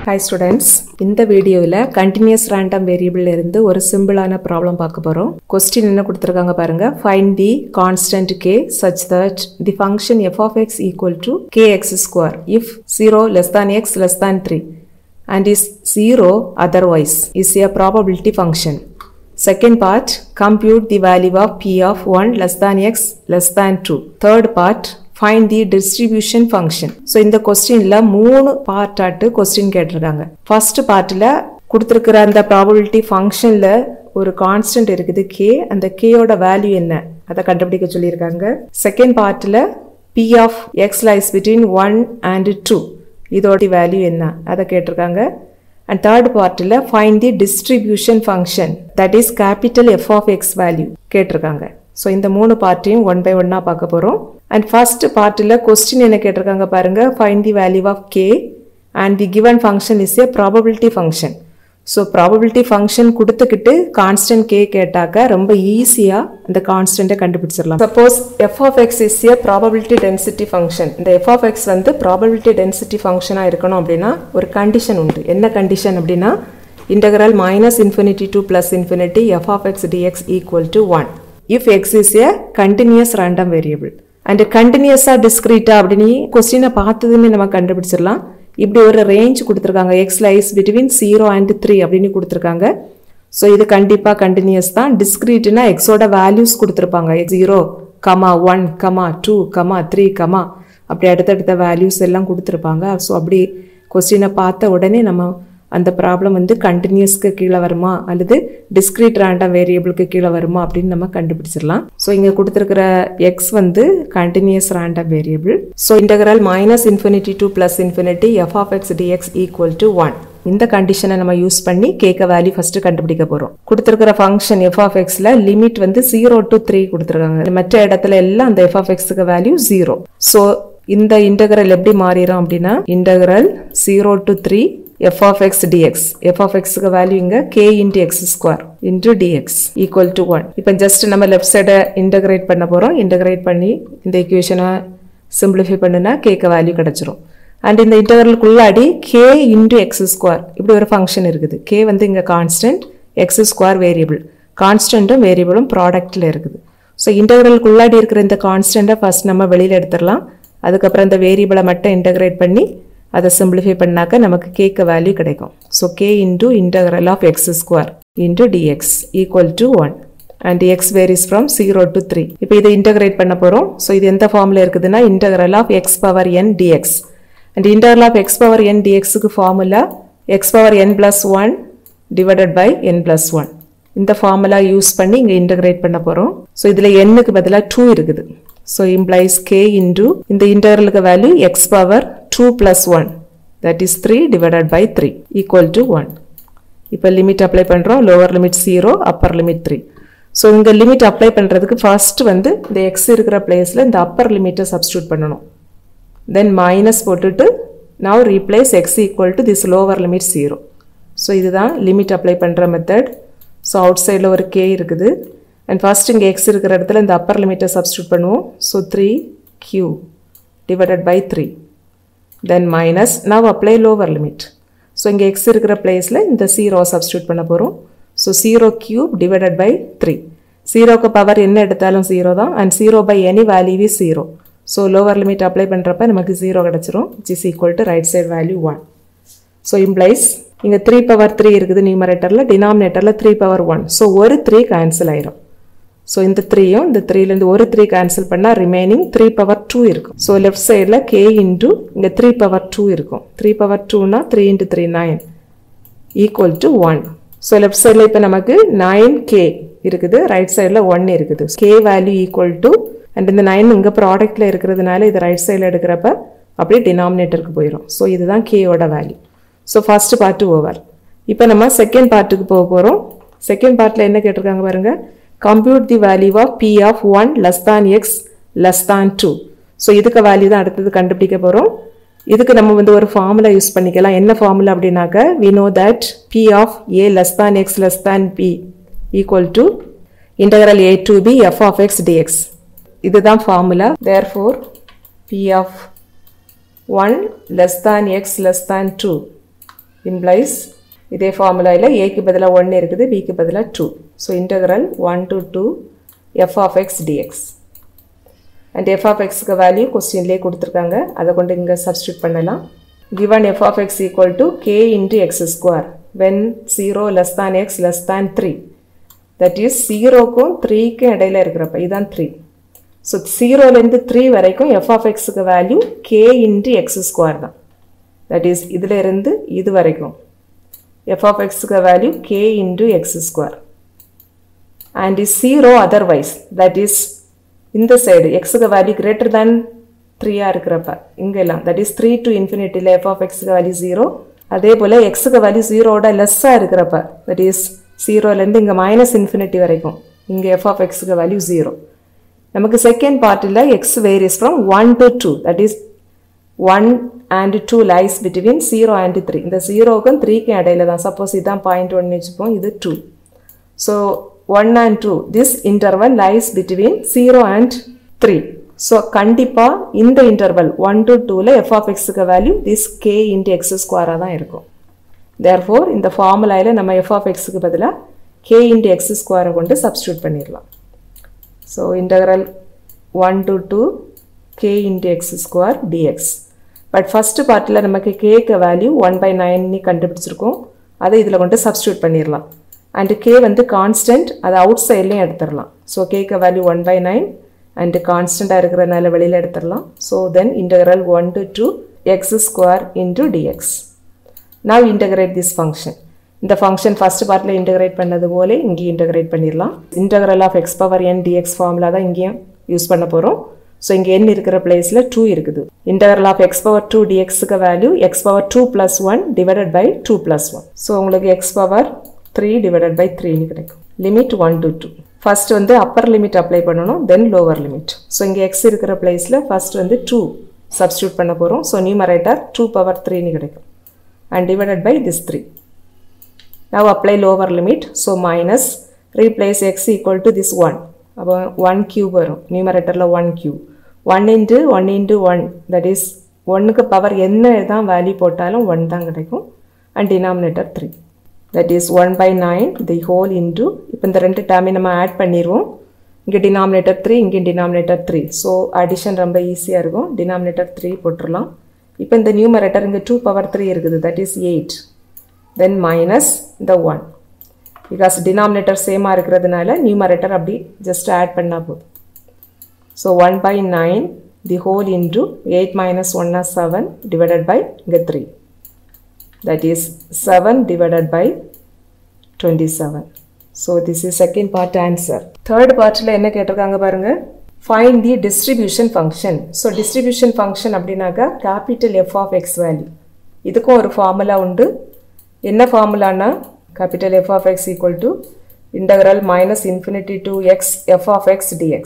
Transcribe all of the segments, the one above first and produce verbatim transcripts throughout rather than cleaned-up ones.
Hi students, இந்த வீடியோல continuous random variable இருந்து ஒரு சிம்பிளான ப்ராப்ளம் பார்க்க போறோம். Question என்ன கொடுத்திருக்காங்க பாருங்க. Find the constant k such that the function f of x equal to kx square if zero less than x less than three and is zero otherwise is a probability function. Second part, compute the value of p of one less than x less than two. Third part, find the distribution function. So இந்த கொஸ்டின்ல மூணு part ஆட்டு question கேட்டிருக்காங்க. First பார்ட்ல கொடுத்திருக்கிற அந்த probability ஃபங்க்ஷன்ல ஒரு கான்ஸ்டன்ட் இருக்குது k, அந்த k ஓட வேல்யூ என்ன அதை கண்டுபிடிக்க சொல்லியிருக்காங்க. செகண்ட் பார்ட்ல p of x lies between one and two, இதோட வேல்யூ என்ன அதை கேட்டிருக்காங்க. And third பார்ட்ல find the distribution function, that is capital F of x value கேட்டிருக்காங்க. So இந்த மூணு பார்ட்டையும் ஒன் பை ஒன்னா பார்க்க போறோம். And first பார்ட்ல கொஸ்டின் என்ன கேட்டிருக்காங்க பாருங்க. Find the value of k and the given function is a probability function. So probability function கொடுத்துக்கிட்டு constant k கேட்டாக்க ரொம்ப ஈஸியா அந்த கான்ஸ்டன்ட்டை கண்டுபிடிச்சிடலாம். Suppose f of x is a probability density function. இந்த f of x வந்து probability density functionஆ இருக்கணும் அப்படின்னா ஒரு கண்டிஷன் உண்டு. என்ன கண்டிஷன் அப்படின்னா integral minus infinity to plus infinity f of x dx equal to one. If x is a continuous random variable and continuous or discrete அப்படினி question பார்த்ததுமே நம்ம கண்டுபிடிச்சிரலாம். இப்படி ஒரு ரேஞ்ச் கொடுத்திருக்காங்க, x lies between zero and three அப்படினி கொடுத்திருக்காங்க. So இது கண்டிப்பா continuous தான். டிஸ்கிரீட்னா x ஓட வேல்யூஸ் கொடுத்திருப்பாங்க, zero, one, two, three, அப்படி அடுத்தடுத்த வேல்யூஸ் எல்லாம் கொடுத்திருப்பாங்க. சோ அப்படி क्वेश्चन பார்த்த உடனே நம்ம அந்த ப்ராப்ளம் வந்து கண்டினியூஸ்க்கு கீழ வருமா அல்லது டிஸ்கிரீட் ரேண்டம் வேரியபிளுக்கு கீழ வருமா அப்படினு நம்ம கண்டுபிடிச்சிரலாம். சோ இங்க கொடுத்திருக்கிற x வந்து continuous random variable. So integral minus infinity to plus infinity f of x dx equal to one. இந்த கண்டிஷனை நம்ம யூஸ் பண்ணி k க்கு வேல்யூ ஃபர்ஸ்ட் கண்டுபிடிக்க போறோம். கொடுத்திருக்கிற ஃபங்க்ஷன் f of x ல லிமிட் வந்து zero to three கொடுத்திருக்காங்க. மற்ற இடத்துல எல்லாம் அந்த f of x க்கு வேல்யூ zero. சோ இந்த இன்டெகிரல் எப்படி மாறிரும் அப்படினா integral zero to three f of x dx. f of x க்கு வேல்யூ இங்க k into x square into dx equal to one. இப்போ ஜஸ்ட் நம்ம லெஃப்ட் சைட இன்டகிரேட் பண்ண போறோம். இன்டகிரேட் பண்ணி இந்த ஈக்குவேஷனை சிம்பிளிஃபை பண்ணுனா k க்கு வேல்யூ கிடைச்சிரும். அண்ட் இந்த இன்டகிரலுக்குள்ளாடி k into x square இப்படி ஒரு ஃபங்க்ஷன் இருக்குது. k வந்து இங்க கான்ஸ்டன்ட், x square வேரியபிள். கான்ஸ்டன்ட்டும் வேரியபிளும் ப்ராடக்ட்ல இருக்குது. ஸோ இன்டகிரலுக்குள்ளாடி இருக்கிற இந்த கான்ஸ்டன்ட்டை ஃபர்ஸ்ட் நம்ம வெளியில எடுத்துடலாம். அதுக்கப்புறம் இந்த வேரியபிளை மட்டும் இன்டகிரேட் பண்ணி அதை சிம்பிளிஃபை பண்ணாக்க நமக்கு k க்கு வேல்யூ கிடைக்கும். So k into integral of x square into dx equal to one. And x varies from zero to three. இப்போ இதை இன்டகிரேட் பண்ண போறோம். ஸோ இது எந்த ஃபார்ம்ல இருக்குதுன்னா integral of x power n dx. And integral of x power n dx க்கு formula x power n plus one divided by n plus one. இந்த ஃபார்முலா யூஸ் பண்ணி இங்க இன்டகிரேட் பண்ண போறோம். ஸோ இதுல n க்கு பதிலா two இருக்குது. So implies k into இந்த இன்டெகிரலுக்கு value x power two plus one, that is three divided by three equal to one. இப்போ லிமிட் அப்ளை பண்றோம். Lower limit zero, upper limit three. So இந்த limit apply பண்றதுக்கு first வந்து இந்த x இருக்கிற பிளேஸ்ல இந்த அப்பர் லிமிட்டை சப்ஸ்டிட்யூட் பண்ணணும். தென் மைனஸ் போட்டுட்டு now replace x equal to this lower limit zero. ஸோ இதுதான் லிமிட் அப்ளை பண்ற மெத்தட். ஸோ அவுட் சைடில் ஒரு k இருக்குது. and first இங்க x இருக்கிற இடத்துல இந்த upper limit substitute பண்ணுவோம். so three q divided by three. then minus, now apply lower limit. so இங்க x இருக்கிற பிளேஸ்ல இந்த zero substitute பண்ண போறோம். so zero cube divided by three. zero க்கு பவர் என்ன எடுத்தாலும் zero தான். and zero by any value is zero. so lower limit apply பண்றப்ப நமக்கு zero கிடைச்சிரும், which is equal to right side value one. so implies இங்க three power three இருக்குது நியூமரேட்டர்ல, டினாமினேட்டர்ல three power one. so ஒரு three கேன்சல் ஆயிரும். So இந்த three யும் இந்த three ல இருந்து ஒரு three கேன்சல் பண்ணா ரிமைனிங் three power two இருக்கும். So left sideல k into இங்க three power two இருக்கும். three power two னா three into three nine equal to one. So left sideல இப்ப நமக்கு nine k இருக்குது, right sideல one இருக்குது. k value equal to and இந்த nine இங்க ப்ராடக்ட்ல இருக்கிறதுனால இது right sideல எடுக்கிறப்ப அப்படியே டினாமினேட்டருக்கு போயிடும். So இதுதான் k ஓட value. So first part over. இப்போ நம்ம செகண்ட் பார்ட்டுக்கு போக போறோம். செகண்ட் பார்ட்ல என்ன கேட்டிருக்காங்க பாருங்க. Compute the value of p of one less than x less than two. So இதுக்கு வேல்யூ தான் அடுத்தது கண்டுபிடிக்க போறோம். இதுக்கு நம்ம வந்து ஒரு ஃபார்முலா யூஸ் பண்ணிக்கலாம். என்ன ஃபார்முலா அப்படினாக்க we know that p of a less than x less than p equal to integral a to b f of x dx. இதுதான் formula. Therefore p of one less than x less than two implies இதே ஃபார்முலாவில் ஏக்கு பதிலாக ஒன்று இருக்குது, பிக்கு பதிலாக two. So integral one to two f of x dx. And f of எக்ஸுக்கு வேல்யூ கொஸ்டின்லேயே கொடுத்துருக்காங்க, அதை கொண்டு இங்கே சப்ஸ்டியூட் பண்ணலாம். given f of x equal to k into x square when zero less than x less than three. That is ஜீரோக்கும் த்ரீக்கும் இடையில இருக்கிறப்ப இதுதான் த்ரீ. ஸோ ஜீரோலேருந்து த்ரீ வரைக்கும் எஃப் ஆஃப் எக்ஸுக்கு value k into x square தான். That is இதில் இருந்து இது வரைக்கும் f of x value k into x square and is zero otherwise, that is in the side x value greater than three ஆ இருக்கிறப்ப இங்கெல்லாம் that is three to infinity ல f of x value zero, அதே போல x value zero ஓட less ஆ இருக்கிறப்ப that is zero லேருந்து இங்க minus infinity வரைக்கும் இங்க f of x value zero. நமக்கு second part ல x varies from one to two, that is one and two lies between zero and three. இந்த zero க்கும் three க்கும் இடையில தான். சப்போஸ் இதான் point one வெச்சுப்போம், இது two. So one and two, this interval lies between zero and three. So கண்டிப்பா இந்த interval one to two ல f of x க்கு value this k into x square ஆ தான் இருக்கும். Therefore இந்த ஃபார்முலால நம்ம f of x க்கு பதிலா k into x square கொண்டு சப்ஸ்டிட்யூட் பண்ணிரலாம். So integral one to two k into x square dx. But first partல நமக்கு k க்கு வேல்யூ one by nine நீ கண்டுபிடிச்சிருக்கோம், அதை இதில் கொண்டு சப்ஸ்டிட்யூட் பண்ணிடலாம். அண்ட் k வந்து கான்ஸ்டன்ட், அதை அவுட் சைட்லையும் எடுத்துடலாம். ஸோ k க்கு value one by nine and கான்ஸ்டண்ட்டாக இருக்கிறதுனால வெளியில் எடுத்துடலாம். So then integral one to two x square into dx. Now integrate this function. இந்த ஃபங்க்ஷன் ஃபர்ஸ்ட் பார்ட்டில் இன்டெகிரேட் பண்ணது போல இங்கேயும் இன்டெகிரேட் பண்ணிடலாம். Integral of x power n dx formula தான் இங்கேயும் யூஸ் பண்ண போகிறோம். ஸோ இங்கே n இருக்கிற பிளேஸில் டூ இருக்குது. Integral of x power two டிஎக்ஸுக்கு value x power two plus one divided by two plus one. So உங்களுக்கு x power three divided by த்ரீன்னு கிடைக்கும். Limit one to two. First வந்து அப்பர் லிமிட் அப்ளை பண்ணணும், then lower limit. So இங்கே x இருக்கிற பிளேஸில் first வந்து two substitute பண்ண போகிறோம். ஸோ நியூமரேட்டர் டூ பவர் த்ரீன்னு கிடைக்கும் and divided by this three. Now apply lower limit. So minus, replace x equal to this one. அப்போ one cube வரும். நியூமரேட்டரில் one cube. one into one into one, that is ஒன்னுக்கு power என்ன தான் value போட்டாலும் one தான் கிடைக்கும். And denominator three, that is one by nine the whole into, இப்போ இந்த ரெண்டு டேர்மை நம்ம ஆட் பண்ணிடுவோம். இங்கே டினாமினேட்டர் த்ரீ, இங்கே டினாமினேட்டர் த்ரீ. ஸோ அடிஷன் ரொம்ப ஈஸியாக இருக்கும். டினாமினேட்டர் த்ரீ போட்டுடலாம். இப்போ இந்த நியூமரேட்டர் இங்கே டூ பவர் த்ரீ இருக்குது, that is eight. then minus the one, because denominator same ஆ இருக்கிறதுனால numerator அப்படி just add பண்ணா போதும். so one by nine the whole into eight minus one is seven divided by இங்க three, that is seven divided by twenty-seven. so this is second part answer. third partல என்ன கேட்டிருக்காங்க பாருங்க, find the distribution function. so distribution function அப்படினாக்கா capital F of x value. இதுக்கும் ஒரு formula உண்டு. என்ன ஃபார்முலானா capital F of x equal to integral minus infinity to x f of x dx.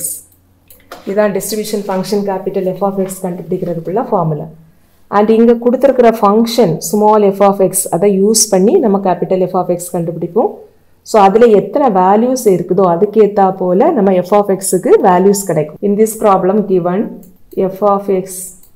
இதான் distribution function capital F of x கண்டுபிடிக்கிறதுக்குள்ள formula. And இங்கே கொடுத்துருக்கிற function small f of x அதை யூஸ் பண்ணி நம்ம capital F of x கண்டுபிடிப்போம். So அதில் எத்தனை வேல்யூஸ் இருக்குதோ அதுக்கு ஏற்றா போல் நம்ம f of xக்கு வேல்யூஸ் கிடைக்கும். in this problem given f of x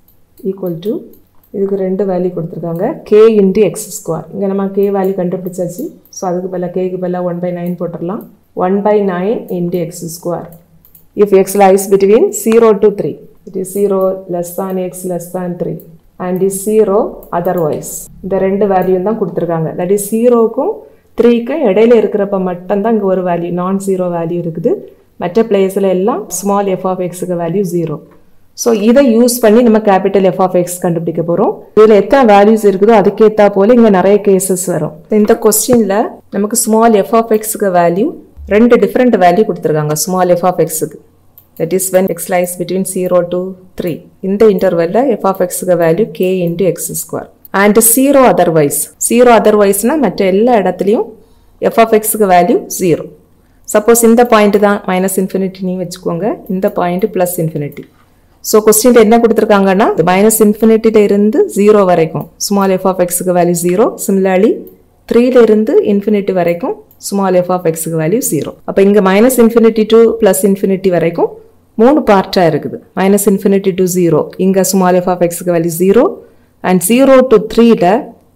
equal to, இதுக்கு ரெண்டு வேல்யூ கொடுத்துருக்காங்க, k இன்ட்டு எக்ஸ் ஸ்கொயர். இங்கே நம்ம k வேல்யூ கண்டுபிடிச்சாச்சு. ஸோ அதுக்கு பதிலாக கேக்கு பதிலாக ஒன் பை நைன் போட்டுடலாம். One by nine into x square. If x lies between zero to three, it is zero less than x less than three and is zero otherwise. இந்த ரெண்டு value தான் கொடுத்துருக்காங்க. That is ஜீரோக்கும் த்ரீக்கும் இடையில இருக்கிறப்ப மட்டும்தான் இங்கே ஒரு வேல்யூ நான் ஜீரோ வேல்யூ இருக்குது. மற்ற பிளேஸில் எல்லாம் ஸ்மால் எஃப் ஆஃப் எக்ஸுக்கு வேல்யூ ஜீரோ. ஸோ இதை யூஸ் பண்ணி நம்ம கேபிட்டல் எஃப் ஆஃப் எக்ஸ் கண்டுபிடிக்க போகிறோம். இதில் எத்தனை வேல்யூஸ் இருக்குதோ அதுக்கேற்றா போல இங்கே நிறைய கேசஸ் வரும். இந்த கொஸ்டினில் நமக்கு ஸ்மால் எஃப் ஆஃப் எக்ஸுக்கு வேல்யூ ரெண்டு டிஃப்ரெண்ட் வேல்யூ கொடுத்துருக்காங்க ஸ்மால் எஃப் ஆஃப் எக்ஸுக்கு. That is when x lies between zero to three. இந்த இன்டர்வெல்ல எஃப் ஆஃப் எக்ஸுக்கு value k into x square and zero otherwise. Zero அதர்வைஸ்னா மற்ற எல்லா இடத்துலையும் எஃப் ஆஃப் எக்ஸுக்கு வேல்யூ ஜீரோ. சப்போஸ் இந்த பாயிண்ட் தான் மைனஸ் இன்ஃபினிட்டின்னு வச்சுக்கோங்க, இந்த point plus infinity. So question என்ன கொடுத்துருக்காங்கன்னா மைனஸ் இன்ஃபினிட்டில இருந்து ஜீரோ வரைக்கும் ஸ்மால் எஃப் ஆஃப் எக்ஸுக்கு வேல்யூ ஜீரோ. சிமிலர்லி த்ரீல இருந்து இன்ஃபினிட்டி வரைக்கும் ஸ்மால் எஃப் ஆஃப் எக்ஸுக்கு வேல்யூ ஜீரோ. அப்போ இங்கே minus infinity to plus infinity வரைக்கும் மூணு பார்ட்டாக இருக்குது. மைனஸ் இன்ஃபினிட்டி டு ஜீரோ இங்கே ஸ்மால் எஃப் ஆஃப் எக்ஸுக்கு value zero and zero to த்ரீல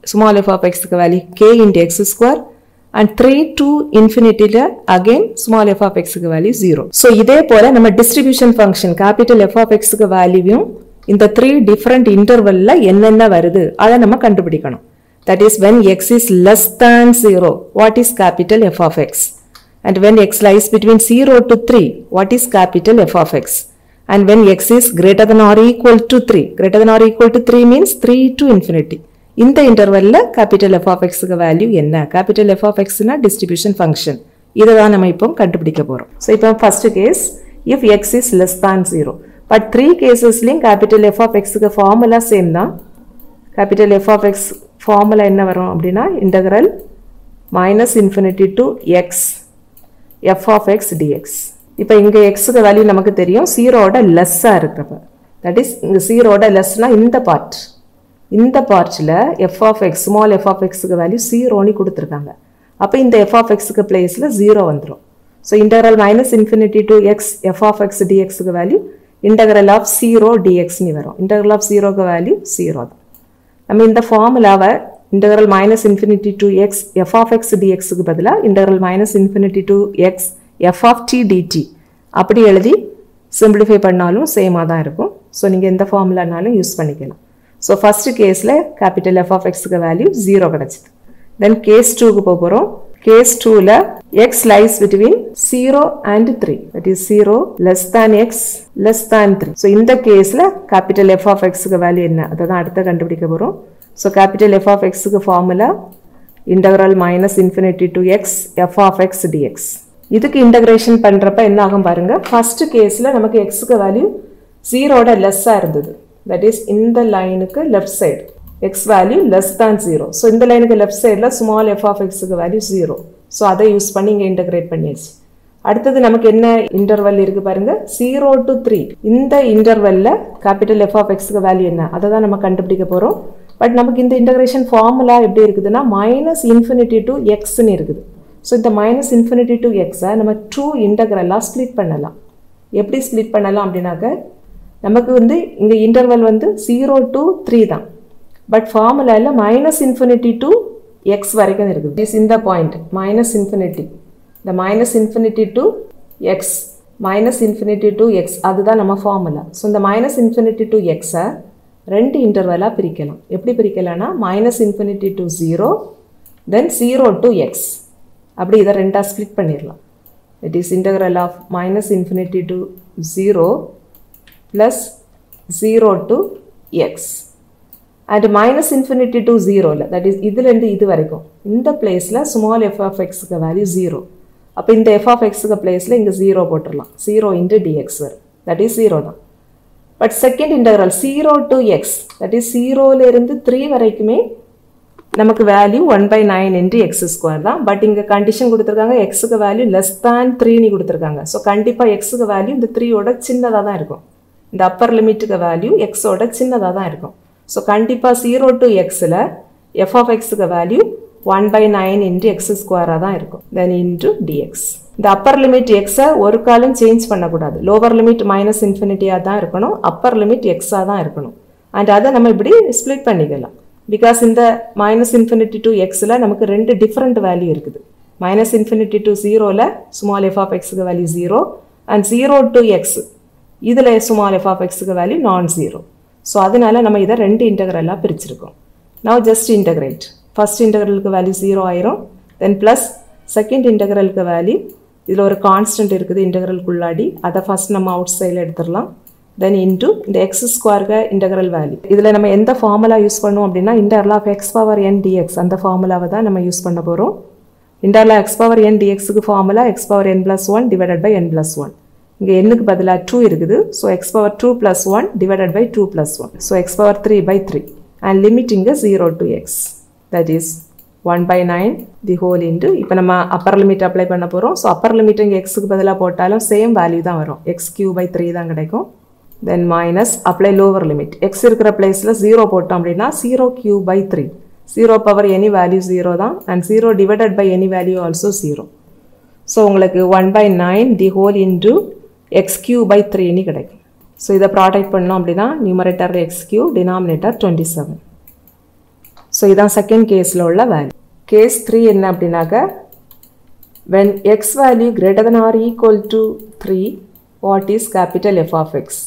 small f of x க்கு value k into x square and three to infinity ல again small f of x க்கு value zero. So இதே போல நம்ம distribution function capital F of x க்கு value இந்த three different interval ல என்னென்ன வருது அதை நம்ம கண்டுபிடிக்கணும். That is when x is less than zero, what is capital F of x? And when x lies between zero to three, what is capital F of x? And when x is greater than or equal to three, greater than or equal to three means three to infinity. இந்த இன்டர்வல்ல capital F of x க்கு value என்ன? capital F of x னா distribution function. இத தான் நம்ம இப்போ கண்டுபிடிக்க போறோம். So இப்போ first case if x is less than zero. But three cases லியும் capital F of x க்கு formula same தான். capital F of x formula என்ன வரும் அப்படினா integral minus infinity to x f of x dx. இப்போ இங்க x க்கு value நமக்கு தெரியும் zero ஓட லெஸ்ஸா இருக்குறப்ப. That is இங்க zero ஓட லெஸ்னா இந்த பார்ட். இந்த பார்ட்ல f of x small f of x க்கு வேல்யூ zero னு கொடுத்திருக்காங்க. அப்ப இந்த f of x க்கு பிளேஸ்ல zero வந்துரும். So integral minus infinity to x f of x dx க்கு value integral of zero dx னு வரும். integral of zero க்கு வேல்யூ zero தான். நம்ம இந்த ஃபார்முலாவை integral minus infinity to x f of x dx க்கு பதிலா integral minus infinity to x f of t dt அப்படி எழுதி simplify பண்ணாலும் சேமா தான் இருக்கும். சோ நீங்க இந்த ஃபார்முலானாலும் யூஸ் பண்ணிக்கலாம். So first case ல capital F of x க்கு value zero கிடைச்சது. Then case two க்கு போறோம். Case two ல x lies between zero and three. That is zero less than x less than three. So இந்த caseல capital F of x க்கு value என்ன? அத தான் அடுத்து கண்டுபிடிக்க போறோம். So capital F of x க்கு formula integral minus infinity to x f of x dx. இதுக்கு integration பண்றப்ப என்ன ஆகும் பாருங்க. First caseல நமக்கு x க்கு value zero ஓட லெஸ்ஸா இருந்தது. That is in the line க்கு left side x value less than zero. So இந்த line க்கு left side ல small f of x க்கு value zero. So அதை யூஸ் பண்ணி இங்க integrate பண்ணியாச்சு. அடுத்து நமக்கு என்ன interval இருக்கு பாருங்க zero to three. இந்த intervalல capital F of x க்கு value என்ன? அத தான் நம்ம கண்டுபிடிக்க போறோம். பட் நமக்கு இந்த integration formula எப்படி இருக்குதுன்னா minus infinity to x னு இருக்குது. So இந்த minus infinity to x நம்ம two integralா split பண்ணலாம். எப்படி split பண்ணலாம் அப்படினாக்க நமக்கு வந்து இங்க இன்டர்வல் வந்து zero to three தான். பட் ஃபார்முலால minus infinity to x வரைக்கும் இருக்குது. This in the point minus infinity. The minus infinity to x minus infinity to x அதுதான் நம்ம ஃபார்முலா. So இந்த minus infinity to x ரெண்டு இன்டர்வலா பிரிக்கலாம். எப்படி பிரிக்கலாம்னா minus infinity to zero then zero to x. அப்படி இத ரெண்டா ஸ்ப்ளிட் பண்ணிரலாம். It is integral of minus infinity to zero plus zero to x and minus infinity to zero ல that is இதுல இருந்து இது வரைக்கும் இந்த பிளேஸ்ல small f of x க்கு வேல்யூ zero. அப்ப இந்த f of x க்கு பிளேஸ்ல இங்க zero போட்டுறலாம். zero into dx வரும். that is zero தான். But second integral zero to x that is zero ல இருந்து three வரைக்குமே நமக்கு value one by nine into x square தான். பட் இங்க கண்டிஷன் கொடுத்திருக்காங்க x க்கு வேல்யூ less than three னு கொடுத்திருக்காங்க. சோ கண்டிப்பா x க்கு வேல்யூ இந்த three ஓட சின்னதா தான் இருக்கும். இந்த அப்பர் லிமிட்டுக்கு வேல்யூ x ஓட சின்னதா தான் இருக்கும். சோ கண்டிப்பா zero to x ல f of x க்கு value one by nine into x square தான் இருக்கும். then into dx. இந்த அப்பர் லிமிட் x ஒரு காலம் சேஞ்ச் பண்ண கூடாது. லோவர் லிமிட் minus infinity ஆ தான் இருக்கணும். அப்பர் லிமிட் x ஆ தான் இருக்கணும். and அத நம்ம இப்படி ஸ்ப்ளிட் பண்ணிக்கலாம். because இந்த minus infinity to x ல நமக்கு ரெண்டு டிஃபரண்ட் வேல்யூ இருக்குது. minus infinity to zero ல small f of x க்கு value zero and zero to x இதுல small f of x க்கு வேல்யூ நான் ஜீரோ. சோ அதனால நம்ம இத ரெண்டு இன்டெக்ரலா பிரிச்சிருக்கோம். now just integrate. first integralக்கு வேல்யூ zero ஆயிரும். then plus second integralக்கு வேல்யூ இதுல ஒரு கான்ஸ்டன்ட் இருக்குது இன்டெக்ரலுக்குள்ளாடி அத ஃபர்ஸ்ட் நம்ம அவுட் சைடுல எடுத்துறலாம். then into இந்த x square க்கு integral value. இதுல நம்ம எந்த ஃபார்முலா யூஸ் பண்ணுவோம் அப்படினா integral of x power n dx அந்த ஃபார்முலாவை தான் நம்ம யூஸ் பண்ண போறோம். integral of x power n dx க்கு formula x power n plus one divided by n plus one. இங்க n க்கு பதிலா two இருக்குது. so x power two plus one divided by two plus one. so x power three by three and limit இங்க zero to x. that is one by nine the whole into இப்போ நம்ம Appar limit apply பண்ண போறோம். so upper limit இங்க x க்கு பதிலா போட்டாலும் same value தான் வரும். x cube by three தான் கிடைக்கும். then minus apply lower limit. x இருக்கிற பிளேஸ்ல zero போட்டோம் அப்படினா zero cube by three. zero power any value zero தான் and zero divided by any value also zero. so உங்களுக்கு one by nine the whole into x cube by three னு கிடைக்கும். so இத product பண்ணோம் அப்படினா நியூமரேட்டர்ல x cube denominator twenty-seven. So இதான் second கேஸில் உள்ள வேல்யூ. கேஸ் த்ரீ என்ன அப்படின்னாக்க, when x value greater than or equal to three, what is capital F of x?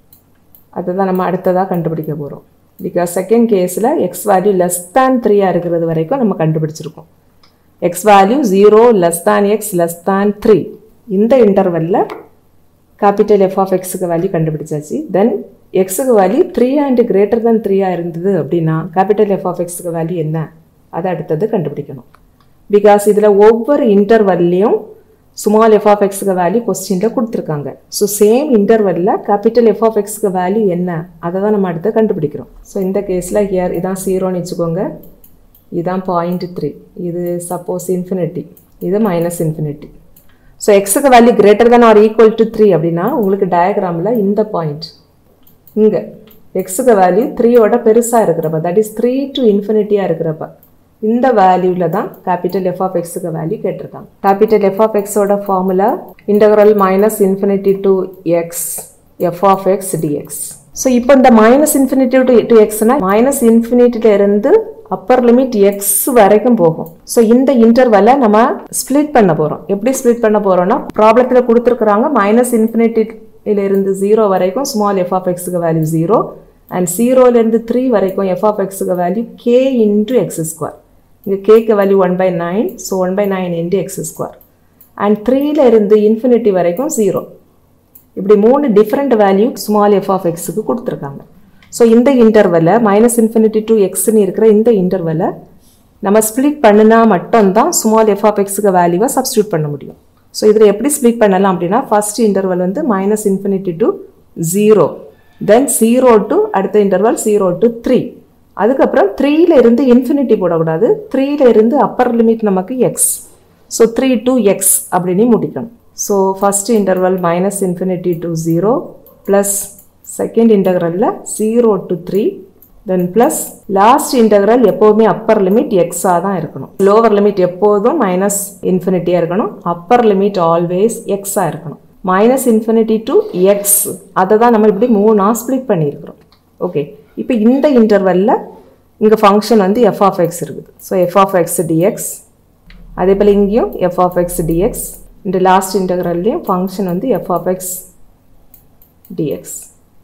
அதுதான் நம்ம அடுத்ததாக கண்டுபிடிக்க போகிறோம். பிகாஸ் செகண்ட் கேஸில் எக்ஸ் வேல்யூ லெஸ் தேன் த்ரீயாக இருக்கிறது வரைக்கும் நம்ம கண்டுபிடிச்சிருக்கோம். X value zero less than x less than three, இந்த இன்டர்வெல்லில் கேபிட்டல் எஃப் ஆஃப் எக்ஸுக்கு வேல்யூ கண்டுபிடிச்சாச்சு. தென் எக்ஸுக்கு value three and greater than த்ரீயாக இருந்தது அப்படின்னா கேபிட்டல் எஃப் ஆஃப் எக்ஸுக்கு வேல்யூ என்ன, அதை அடுத்தது கண்டுபிடிக்கணும். பிகாஸ் இதில் ஒவ்வொரு இன்டர்வல்லையும் ஸ்மால் எஃப் ஆஃப் எக்ஸுக்கு வேல்யூ கொஸ்டினில் கொடுத்துருக்காங்க. ஸோ சேம் இன்டர்வல்லில் கேபிட்டல் எஃப் ஆஃப் எக்ஸுக்கு வேல்யூ என்ன, அதை தான் நம்ம அடுத்து கண்டுபிடிக்கிறோம். ஸோ இந்த கேஸில் ஹியர் இதான் ஜீரோன்னு வச்சுக்கோங்க, இதுதான் பாயிண்ட் த்ரீ, இது சப்போஸ் இன்ஃபினிட்டி, இது மைனஸ் இன்ஃபினிட்டி. ஸோ எக்ஸுக்கு value greater than or equal to three அப்படின்னா உங்களுக்கு டயக்ராமில் இந்த பாயிண்ட் இங்கே எக்ஸுக்கு வேல்யூ த்ரீயோட பெருசாக இருக்கிறப்ப, தட் இஸ் த்ரீ டு இன்ஃபினிட்டியாக இருக்கிறப்ப, இந்த வேல்யூவில் தான் கேபிட்டல் எஃப் ஆஃப் எக்ஸுக்கு வேல்யூ கேட்டிருக்காங்க. கேபிட்டல் எஃப் ஆஃப் எக்ஸோட formula integral minus infinity to x f of x dx. So இப்போ இந்த மைனஸ் இன்ஃபினிட்டி டு டு எக்ஸ்னா மைனஸ் இன்ஃபினிட்டில இருந்து அப்பர் லிமிட் எக்ஸ் வரைக்கும் போகும். ஸோ இந்த இன்டர்வலை நம்ம ஸ்பிளிட் பண்ண போகிறோம். எப்படி ஸ்பிளிட் பண்ண போகிறோம்னா, ப்ராப்ளத்தில் கொடுத்துருக்குறாங்க மைனஸ் இன்ஃபினிட்டியிலிருந்து ஜீரோ வரைக்கும் ஸ்மால் எஃப் ஆஃப் எக்ஸுக்கு வேல்யூ ஜீரோ, அண்ட் ஜீரோலேருந்து த்ரீ வரைக்கும் எஃப் ஆஃப் எக்ஸுக்கு value k into x square. இங்கே கேக்கு value one by nine, so one by nine into x square, and த்ரீல இருந்து இன்ஃபினிட்டி வரைக்கும் ஜீரோ. இப்படி மூணு different value small f of எக்ஸுக்கு கொடுத்துருக்காங்க. ஸோ இந்த இன்டர்வலை மைனஸ் இன்ஃபினிட்டி டு எக்ஸ்ன்னு இருக்கிற இந்த இன்டர்வலை நம்ம ஸ்பிளிட் பண்ணினா மட்டும்தான் ஸ்மால் எஃப் ஆஃப் எக்ஸுக்கு வேல்யூவை சப்ஸ்டியூட் பண்ண முடியும். ஸோ இதில் எப்படி ஸ்பிளிட் பண்ணலாம் அப்படின்னா, ஃபர்ஸ்ட் இன்டர்வல் வந்து minus infinity to zero, then zero to அடுத்த இன்டர்வல் ஜீரோ டு த்ரீ, அதுக்கப்புறம் த்ரீல இருந்து இன்ஃபினிட்டி போடக்கூடாது, த்ரீல இருந்து அப்பர் லிமிட் நமக்கு x, so three to x அப்படின்னு முடிக்கணும். So first interval minus infinity to zero plus second இன்டர்வலில் zero to three, then plus last interval எப்போதுமே அப்பர் லிமிட் எக்ஸாக தான் இருக்கணும். லோவர் லிமிட் எப்போதும் மைனஸ் இன்ஃபினிட்டியாக இருக்கணும், அப்பர் லிமிட் ஆல்வேஸ் எக்ஸாக இருக்கணும். மைனஸ் இன்ஃபினிட்டி டு எக்ஸ், அதை தான் நம்ம இப்படி மூணாக ஸ்பிளிட் பண்ணியிருக்கிறோம். ஓகே, இப்போ இந்த இன்டர்வலில் இங்கே ஃபங்க்ஷன் வந்து எஃப் ஆஃப் எக்ஸ் இருக்குது. So f of x dx, அதே போல் இங்கேயும் எஃப் ஆஃப் எக்ஸ் டிஎக்ஸ், இந்த லாஸ்ட் இன்டர்வல்லையும் ஃபங்க்ஷன் வந்து எஃப் ஆஃப் எக்ஸ் டிஎக்ஸ்.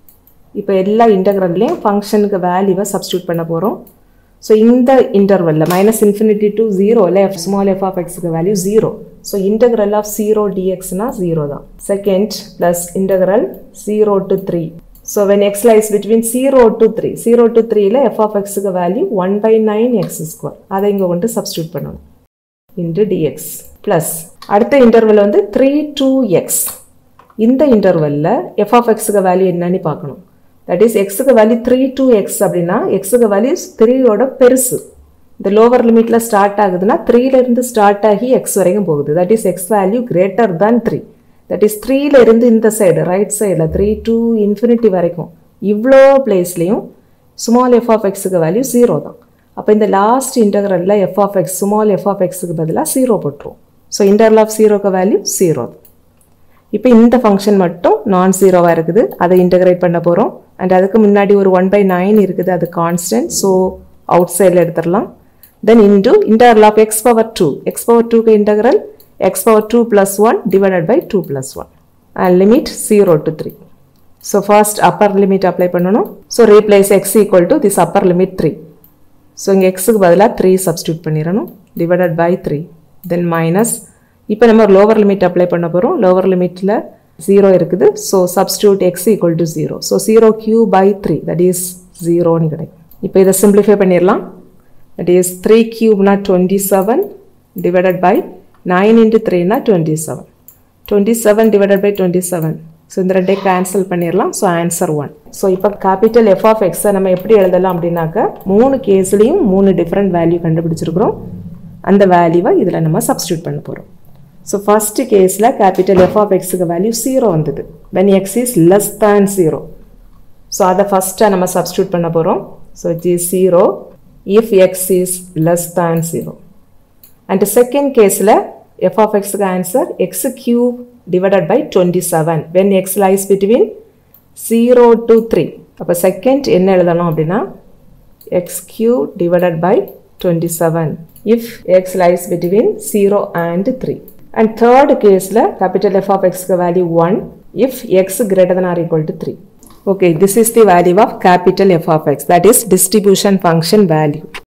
இப்போ எல்லா இன்டர்வல்லையும் ஃபங்க்ஷனுக்கு வேல்யூவை சப்ஸ்டியூட் பண்ண போகிறோம். ஸோ இந்த இன்டர்வலில் மைனஸ் இன்ஃபினிட்டி டு ஜீரோவில் எஃப் ஸ்மால் எஃப் ஆஃப் எக்ஸுக்கு value zero, so integral of zero டிஎக்ஸ்னா ஜீரோ தான். Second plus integral zero to three. So when x lies between zero to three, zero to த்ரீல f of எக்ஸுக்கு value one by nine x square, அதை இங்கே கொண்டு substitute பண்ணணும் into dx. Plus அடுத்த interval வந்து த்ரீ டு எக்ஸ். இந்த இன்டர்வலில் எஃப் ஆஃப் எக்ஸுக்கு வேல்யூ என்னன்னு பார்க்கணும். தட் இஸ் எக்ஸுக்கு வேல்யூ த்ரீ டு எக்ஸ் அப்படின்னா எக்ஸுக்கு வேல்யூ த்ரீயோட பெருசு. இந்த லோவர் லிமிட்டில் ஸ்டார்ட் ஆகுதுன்னா த்ரீலேருந்து ஸ்டார்ட் ஆகி எக்ஸ் வரைக்கும் போகுது. That is x value greater than three. That is த்ரீல இருந்து இந்த சைடு ரைட் சைடில் த்ரீ டு இன்ஃபினிட்டி வரைக்கும் இவ்வளோ பிளேஸ்லையும் ஸ்மால் எஃப் ஆஃப் எக்ஸுக்கு வேல்யூ ஜீரோ தான். அப்போ இந்த லாஸ்ட் இன்டர்வலில் f of x small f of எக்ஸுக்கு பதிலாக ஜீரோ போட்டுருவோம். ஸோ இன்டர்வல் ஆஃப் ஜீரோக்கு வேல்யூ ஜீரோ. இப்போ இந்த ஃபங்க்ஷன் மட்டும் நான் ஜீரோவாக இருக்குது, அதை இன்டகிரேட் பண்ண போகிறோம். அண்ட் அதுக்கு முன்னாடி ஒரு ஒன் பை நைன் இருக்குது, அது கான்ஸ்டன்ட், ஸோ அவுட் சைடில் எடுத்துடலாம். Then into interval of x power two, x power டூக்கு integral x power two plus one divided by two plus one and limit zero to three. So first upper limit apply பண்ணணும். So replace x equal to this upper limit three. So இங்கே எக்ஸுக்கு பதிலாக three substitute பண்ணிடணும், divided by three, then minus. இப்போ நம்ம ஒரு lower limit apply பண்ண போகிறோம். லோவர் லிமிட்டில் ஜீரோ இருக்குது, so substitute x equal to zero. So zero cube by three, that is ஜீரோன்னு கிடைக்கும். இப்போ இதை சிம்பிளிஃபை பண்ணிடலாம். தட் இஸ் த்ரீ கியூப்னா twenty seven divided by nine into த்ரீனா twenty seven. Twenty seven divided by twenty seven. So இந்த ரெண்டே cancel பண்ணிடலாம். So answer one. ஸோ இப்போ கேபிட்டல் எஃப் ஆஃப் எக்ஸை நம்ம எப்படி எழுதலாம் அப்படின்னாக்க, மூணு கேஸ்லேயும் மூணு டிஃப்ரெண்ட் வேல்யூ கண்டுபிடிச்சிருக்கிறோம். அந்த வேல்யூவை இதில் நம்ம சப்ஸ்டியூட் பண்ண போகிறோம். ஸோ ஃபஸ்ட்டு கேஸில் கேபிட்டல் எஃப் ஆஃப் எக்ஸுக்கு வேல்யூ ஜீரோ வந்தது, when x is less than zero. So அதை ஃபஸ்ட்டாக நம்ம சப்ஸ்டியூட் பண்ண போகிறோம். So it is zero if x is less than zero. And second கேஸில் எஃப் ஆஃப் எக்ஸுக்கு answer x cube divided by twenty-seven when x lies between zero to three. அப்போ செகண்ட் என்ன எழுதணும் அப்படின்னா x cube divided by twenty-seven if x lies between zero and three. And third case la capital F of x value one if x greater than or equal to three. Okay, this is the value of capital F of x, that is distribution function value.